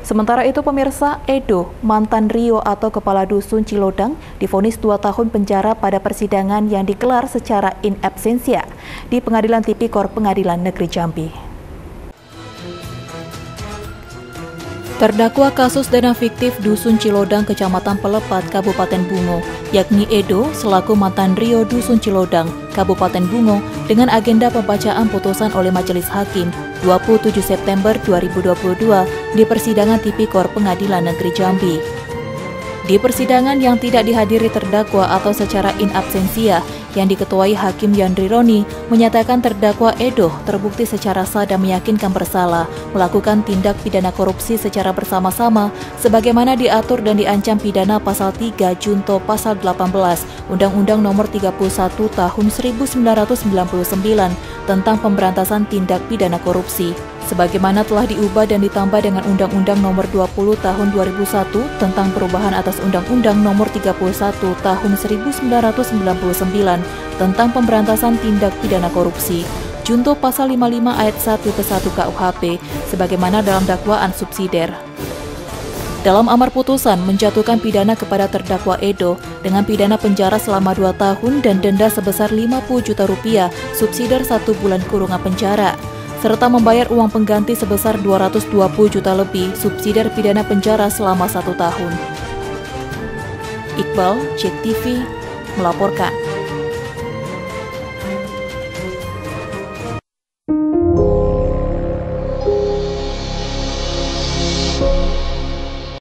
Sementara itu pemirsa, Edo, mantan Rio atau kepala dusun Cilodang, divonis 2 tahun penjara pada persidangan yang digelar secara in absentia di Pengadilan Tipikor Pengadilan Negeri Jambi. Terdakwa kasus dana fiktif Dusun Cilodang, Kecamatan Pelepat, Kabupaten Bungo, yakni Edo selaku mantan Rio Dusun Cilodang, Kabupaten Bungo, dengan agenda pembacaan putusan oleh Majelis Hakim 27 September 2022 di persidangan Tipikor Pengadilan Negeri Jambi. Di persidangan yang tidak dihadiri terdakwa atau secara in absentia, yang diketuai Hakim Yandri Roni, menyatakan terdakwa Edo terbukti secara sah dan meyakinkan bersalah melakukan tindak pidana korupsi secara bersama-sama sebagaimana diatur dan diancam pidana pasal 3 junto pasal 18 Undang-Undang Nomor 31 Tahun 1999 tentang pemberantasan tindak pidana korupsi, sebagaimana telah diubah dan ditambah dengan Undang-Undang Nomor 20 Tahun 2001 tentang perubahan atas Undang-Undang Nomor 31 Tahun 1999 tentang pemberantasan tindak pidana korupsi, junto pasal 55 ayat 1 ke 1 KUHP, sebagaimana dalam dakwaan subsidiar. Dalam amar putusan menjatuhkan pidana kepada terdakwa Edo dengan pidana penjara selama 2 tahun dan denda sebesar 50 juta rupiah, subsidiar 1 bulan kurungan penjara, serta membayar uang pengganti sebesar 220 juta lebih, subsidiar pidana penjara selama 1 tahun. Iqbal, JEK TV, melaporkan.